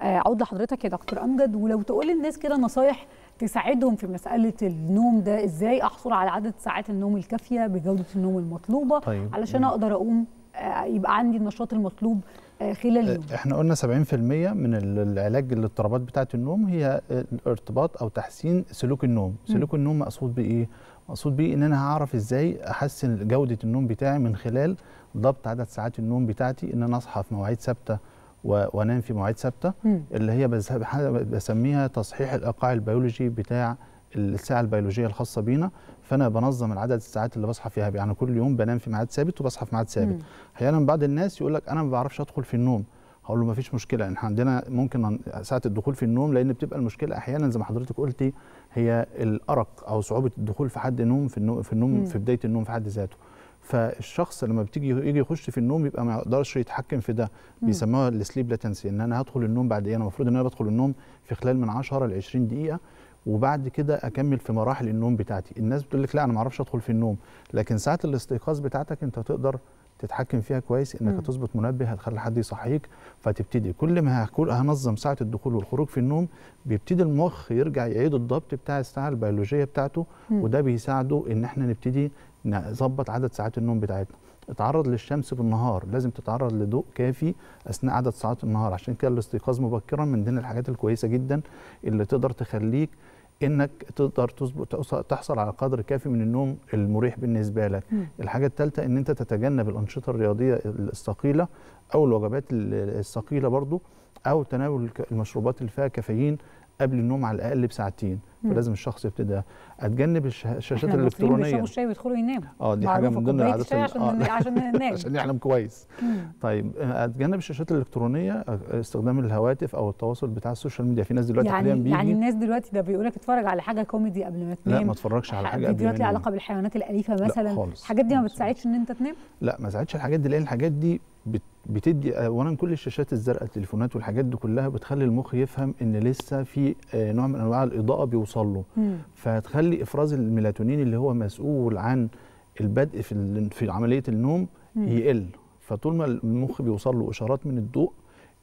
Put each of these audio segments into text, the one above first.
عود لحضرتك يا دكتور امجد، ولو تقول للناس كده نصايح تساعدهم في مساله النوم ده، ازاي احصل على عدد ساعات النوم الكافيه بجوده النوم المطلوبه طيب. علشان اقدر اقوم يبقى عندي النشاط المطلوب خلال اليوم. احنا قلنا 70% من العلاج الاضطرابات بتاعه النوم هي الارتباط او تحسين سلوك النوم. سلوك النوم مقصود بايه؟ مقصود بيه ان انا هعرف ازاي احسن جوده النوم بتاعي من خلال ضبط عدد ساعات النوم بتاعتي، ان انا اصحى في مواعيد ثابته وانام في مواعيد ثابته، اللي هي بسميها تصحيح الايقاع البيولوجي بتاع الساعه البيولوجيه الخاصه بينا. فانا بنظم العدد الساعات اللي بصحى فيها، يعني كل يوم بنام في ميعاد ثابت وبصحى في ميعاد ثابت. احيانا بعض الناس يقول لك انا ما بعرفش ادخل في النوم. هقول له ما فيش مشكله، احنا عندنا ممكن ساعه الدخول في النوم، لان بتبقى المشكله احيانا زي ما حضرتك قلتي هي الارق او صعوبه الدخول في حد نوم في النوم في بدايه النوم في حد ذاته. فالشخص لما يجي يخش في النوم يبقى ما يقدرش يتحكم في ده، بيسموها السليب لاتنسي، ان انا هدخل النوم بعد ايه؟ انا المفروض ان انا بدخل النوم في خلال من 10 ل 20 دقيقه، وبعد كده اكمل في مراحل النوم بتاعتي. الناس بتقول لك لا انا ما اعرفش ادخل في النوم، لكن ساعه الاستيقاظ بتاعتك انت تقدر تتحكم فيها كويس، انك هتظبط منبه هتخلي حد يصحيك، فتبتدي كل ما هنظم ساعه الدخول والخروج في النوم بيبتدي المخ يرجع يعيد الضبط بتاع الساعه البيولوجيه بتاعته، وده بيساعده ان احنا نبتدي نظبط عدد ساعات النوم بتاعتنا. اتعرض للشمس بالنهار، لازم تتعرض لضوء كافي اثناء عدد ساعات النهار، عشان كده الاستيقاظ مبكرا من ضمن الحاجات الكويسه جدا اللي تقدر تخليك انك تقدر تحصل على قدر كافي من النوم المريح بالنسبه لك. الحاجه الثالثه ان انت تتجنب الانشطه الرياضيه الثقيله او الوجبات الثقيله برضو، او تناول المشروبات اللي فيها كافيين قبل النوم على الاقل بساعتين. فلازم الشخص يبتدي اتجنب الشاشات الالكترونيه. بيشربوا الشاي ويدخلوا يناموا. دي حاجه من ضمن العادات عشان ننام عشان نحلم كويس. طيب اتجنب الشاشات الالكترونيه، استخدام الهواتف او التواصل بتاع السوشيال ميديا. في ناس دلوقتي حاليا بيجي يعني الناس دلوقتي ده بيقول لك اتفرج على حاجه كوميدي قبل ما تنام. لا ما اتفرجش على حاجه قبل ما تنام. فيديوهات ليها علاقه بالحيوانات الاليفه مثلا، الحاجات دي ما بتساعدش ان انت تنام؟ لا ما ساعدش الحاجات دي، لان الحاجات دي بتدي اولا كل الشاشات الزرقاء التليفونات والحاجات دي كلها بتخلي المخ يفهم ان لسه في نوع من انواع الاضاءه بيوصل له، فتخلي افراز الميلاتونين اللي هو مسؤول عن البدء في عمليه النوم يقل. فطول ما المخ بيوصل له اشارات من الضوء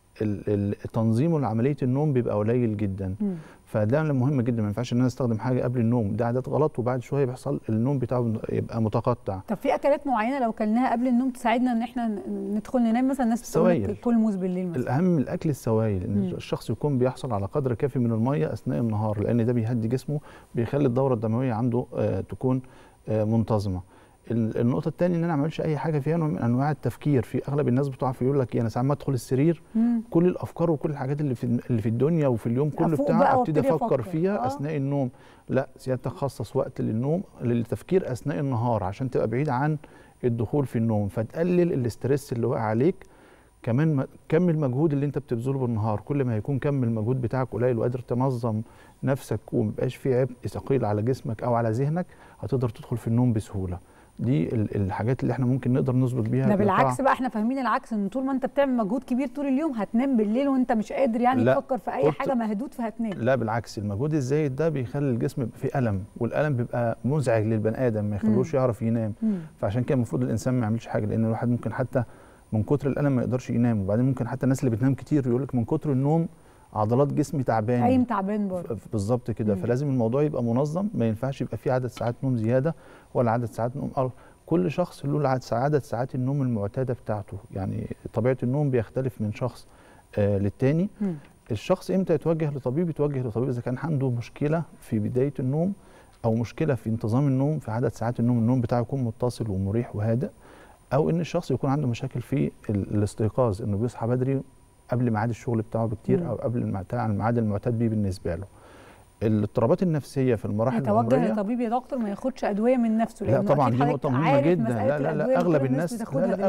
تنظيمه لعمليه النوم بيبقى قليل جدا. فده مهم جدا، ما ينفعش ان انا استخدم حاجه قبل النوم، ده عادات غلط، وبعد شويه بيحصل النوم بتاعه يبقى متقطع. طب في اكلات معينه لو كلناها قبل النوم تساعدنا ان احنا ندخل ننام؟ مثلا الناس بتقول لك كل موز بالليل مثلا. الاهم من الاكل السوائل، ان الشخص يكون بيحصل على قدر كافي من الميه اثناء النهار، لان ده بيهدي جسمه، بيخلي الدوره الدمويه عنده تكون منتظمه. النقطه الثانيه ان انا ما اعملش اي حاجه فيها نوع من انواع التفكير. في اغلب الناس بتقع في يقول لك انا ساعات ما ادخل السرير كل الافكار وكل الحاجات اللي في الدنيا وفي اليوم كله بتاعي ابتدي افكر فيها اثناء النوم. لا، سيادتك خصص وقت للنوم للتفكير اثناء النهار عشان تبقى بعيد عن الدخول في النوم، فتقلل الاسترس اللي واقع عليك. كمان كم المجهود اللي انت بتبذله بالنهار، كل ما هيكون كم المجهود بتاعك قليل وقادر تنظم نفسك ومبقاش في عبء ثقيل على جسمك او على ذهنك، هتقدر تدخل في النوم بسهوله. دي الحاجات اللي احنا ممكن نقدر نظبط بيها. ده بالعكس بقى، احنا فاهمين العكس، ان طول ما انت بتعمل مجهود كبير طول اليوم هتنام بالليل وانت مش قادر يعني تفكر في اي حاجه مهدود فهتنام. لا بالعكس، المجهود الزايد ده بيخلي الجسم يبقى فيه الم، والالم بيبقى مزعج للبني ادم، ما يخلوش يعرف ينام. فعشان كده المفروض الانسان ما يعملش حاجه، لان الواحد ممكن حتى من كتر الالم ما يقدرش ينام. وبعدين ممكن حتى الناس اللي بتنام كتير يقول لك من كتر النوم عضلات جسمي تعبان، قايم تعبان برضه. بالظبط كده. فلازم الموضوع يبقى منظم، ما ينفعش يبقى فيه عدد ساعات نوم زياده ولا عدد ساعات نوم أقل. كل شخص له عدد ساعات النوم المعتاده بتاعته، يعني طبيعه النوم بيختلف من شخص للتاني. الشخص امتى يتوجه لطبيب؟ يتوجه لطبيب اذا كان عنده مشكله في بدايه النوم او مشكله في انتظام النوم، في عدد ساعات النوم بتاعه يكون متصل ومريح وهادئ، او ان الشخص يكون عنده مشاكل في الاستيقاظ، انه بيصحى بدري قبل ميعاد الشغل بتاعه بكتير او قبل الميعاد المعتاد بيه بالنسبه له. الاضطرابات النفسيه في المراحل العمريه يتوجه لطبيب يا دكتور، ما ياخدش ادويه من نفسه. لا طبعا دي نقطه مهمه جدا. لا اغلب الناس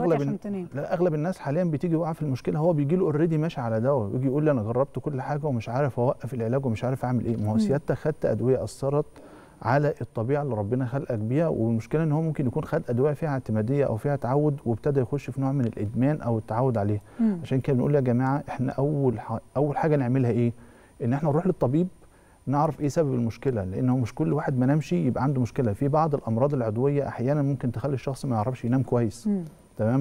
اغلب الناس حاليا بتيجي واقعه في المشكله، هو بيجي له اوريدي ماشي على دواء ويجي يقول لي انا جربت كل حاجه ومش عارف اوقف العلاج ومش عارف اعمل ايه. ما هو سيادتك خدت ادويه اثرت على الطبيعه اللي ربنا خلقك بيها، والمشكله ان هو ممكن يكون خد ادويه فيها اعتماديه او فيها تعود وابتدى يخش في نوع من الادمان او التعود عليها. عشان كده بنقول يا جماعه احنا اول حاجه نعملها ايه؟ ان احنا نروح للطبيب نعرف ايه سبب المشكله، لانه مش كل واحد ما نامش يبقى عنده مشكله. في بعض الامراض العضويه احيانا ممكن تخلي الشخص ما يعرفش ينام كويس. تمام؟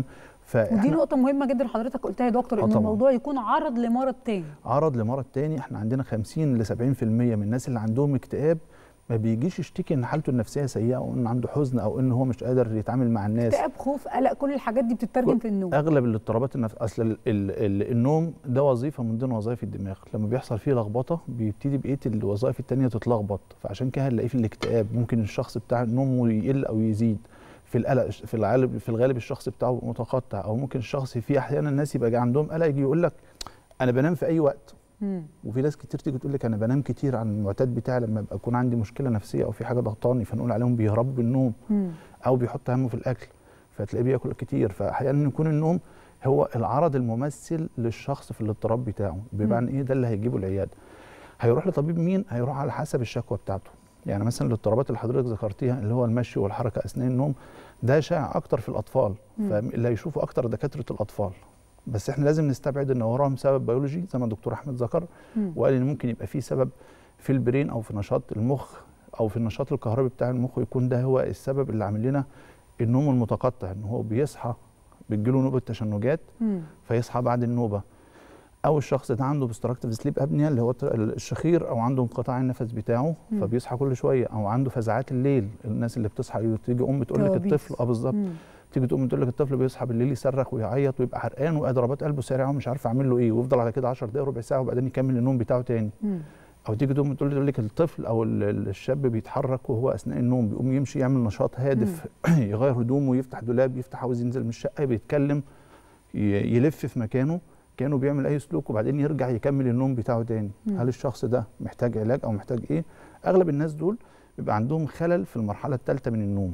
ودي نقطه مهمه جدا حضرتك قلتها يا دكتور، ان الموضوع يكون عرض لمرض تاني. عرض لمرض تاني. احنا عندنا 50 ل 70% من الناس اللي عندهم اكتئاب ما بيجيش يشتكي ان حالته النفسيه سيئه او ان عنده حزن او ان هو مش قادر يتعامل مع الناس. اكتئاب، خوف، قلق، كل الحاجات دي بتترجم في النوم. اغلب الاضطرابات اصل النوم ده وظيفه من ضمن وظائف الدماغ، لما بيحصل فيه لخبطه بيبتدي بقيه الوظائف الثانيه تتلخبط، فعشان كده هنلاقيه في الاكتئاب ممكن الشخص بتاع نومه يقل او يزيد. في القلق في الغالب الشخص بتاعه متقطع، او ممكن الشخص في احيانا الناس يبقى عندهم قلق يجي يقول لك انا بنام في اي وقت. وفي ناس كتير تيجي تقول لك انا بنام كتير عن المعتاد بتاعي لما يكون عندي مشكله نفسيه او في حاجه ضغطاني، فنقول عليهم بيهربوا بالنوم او بيحط همه في الاكل فتلاقيه بياكل كتير. فاحيانا يكون النوم هو العرض الممثل للشخص في الاضطراب بتاعه. بمعنى ايه؟ ده اللي هيجيبه العياده. هيروح لطبيب مين؟ هيروح على حسب الشكوى بتاعته. يعني مثلا الاضطرابات اللي حضرتك ذكرتيها اللي هو المشي والحركه اثناء النوم ده شائع اكتر في الاطفال، فاللي هيشوفوا اكتر دكاتره الاطفال. بس احنا لازم نستبعد ان وراهم سبب بيولوجي زي ما الدكتور احمد ذكر، وقال ان ممكن يبقى فيه سبب في البرين او في نشاط المخ او في النشاط الكهربي بتاع المخ، يكون ده هو السبب اللي عامل لنا النوم المتقطع، ان هو بيصحى بتجيله نوبه تشنجات فيصحى بعد النوبه، او الشخص ده عنده obstructive sleep apnea اللي هو الشخير، او عنده انقطاع النفس بتاعه فبيصحى كل شويه، او عنده فزعات الليل. الناس اللي بتصحى تيجي تقول لك الطفل بالظبط، تيجي تقوم تقول لك الطفل بيصحى بالليل يصرخ ويعيط ويبقى حرقان وضربات قلبه سريعه ومش عارف اعمل له ايه، ويفضل على كده 10 دقائق ربع ساعه وبعدين يكمل النوم بتاعه تاني. او تيجي تقوم تقول لك الطفل او الشاب بيتحرك وهو اثناء النوم بيقوم يمشي يعمل نشاط هادف يغير هدومه، يفتح دولاب، يفتح عاوز ينزل من الشقه، بيتكلم، يلف في مكانه كانه بيعمل اي سلوك وبعدين يرجع يكمل النوم بتاعه تاني. هل الشخص ده محتاج علاج او محتاج ايه؟ اغلب الناس دول بيبقى عندهم خلل في المرحله الثالثه من النوم،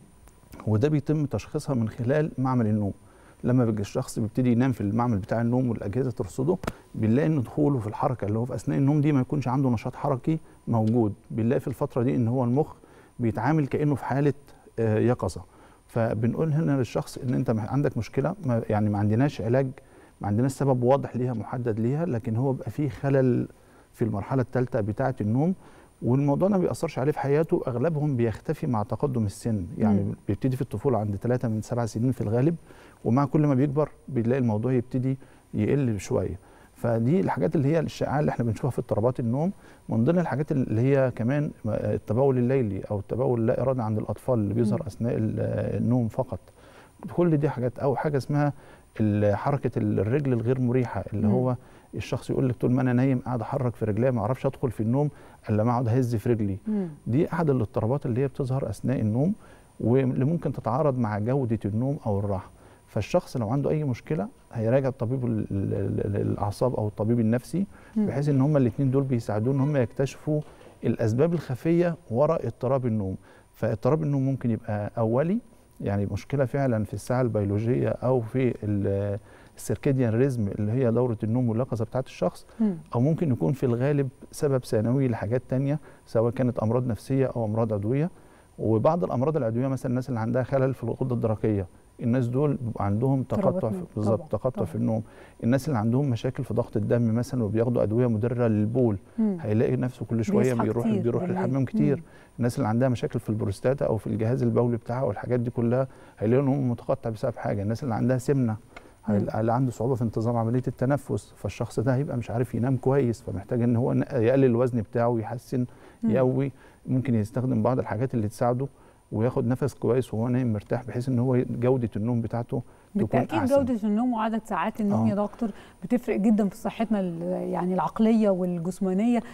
وده بيتم تشخيصها من خلال معمل النوم. لما الشخص بيبتدي ينام في المعمل بتاع النوم والاجهزه ترصده، بنلاقي ان دخوله في الحركه اللي هو في اثناء النوم دي ما يكونش عنده نشاط حركي موجود. بنلاقي في الفتره دي ان هو المخ بيتعامل كانه في حاله يقظه. فبنقول هنا للشخص ان انت عندك مشكله، يعني ما عندناش علاج، ما عندناش سبب واضح ليها محدد ليها، لكن هو بقى فيه خلل في المرحله الثالثه بتاعه النوم، والموضوع ما بيأثرش عليه في حياته. اغلبهم بيختفي مع تقدم السن، يعني بيبتدي في الطفوله عند 3 من 7 سنين في الغالب، ومع كل ما بيكبر بنلاقي الموضوع يبتدي يقل شويه. فدي الحاجات اللي هي الشائعه اللي احنا بنشوفها في اضطرابات النوم. من ضمن الحاجات اللي هي كمان التبول الليلي او التبول اللا ارادي عند الاطفال اللي بيظهر اثناء النوم فقط. كل دي حاجات، او حاجه اسمها حركه الرجل الغير مريحه، اللي هو الشخص يقول لك طول ما انا نايم قاعد احرك في رجلي ما اعرفش ادخل في النوم الا ما اقعد اهز في رجلي. دي احد الاضطرابات اللي هي بتظهر اثناء النوم واللي ممكن تتعارض مع جوده النوم او الراحه. فالشخص لو عنده اي مشكله هيراجع طبيب الاعصاب او الطبيب النفسي، بحيث ان هما الاثنين دول بيساعدوه ان هما يكتشفوا الاسباب الخفيه وراء اضطراب النوم. فاضطراب النوم ممكن يبقى اولي، يعني مشكله فعلا في الساعه البيولوجيه او في السيركيديان ريزم اللي هي دوره النوم واليقظه بتاعت الشخص، او ممكن يكون في الغالب سبب ثانوي لحاجات تانية سواء كانت امراض نفسيه او امراض عضويه. وبعض الامراض العضويه مثلا الناس اللي عندها خلل في الغده الدرقيه، الناس دول بيبقى عندهم تقطع بالظبط تقطع في النوم. الناس اللي عندهم مشاكل في ضغط الدم مثلا وبياخدوا ادويه مدره للبول، هيلاقي نفسه كل شويه بيروح للحمام كتير. الناس اللي عندها مشاكل في البروستاتا او في الجهاز البولي بتاعها والحاجات دي كلها هيلاقوا ان هو متقطع بسبب حاجه. الناس اللي عندها سمنه، اللي عنده صعوبه في انتظام عمليه التنفس، فالشخص ده هيبقى مش عارف ينام كويس، فمحتاج ان هو يقلل الوزن بتاعه ويحسن يقوي. ممكن يستخدم بعض الحاجات اللي تساعده وياخد نفس كويس وهو نايم مرتاح، بحيث ان هو جوده النوم بتاعته تكون احسن. بالتاكيد جوده النوم وعدد ساعات النوم يا دكتور بتفرق جدا في صحتنا يعني العقليه والجسمانيه.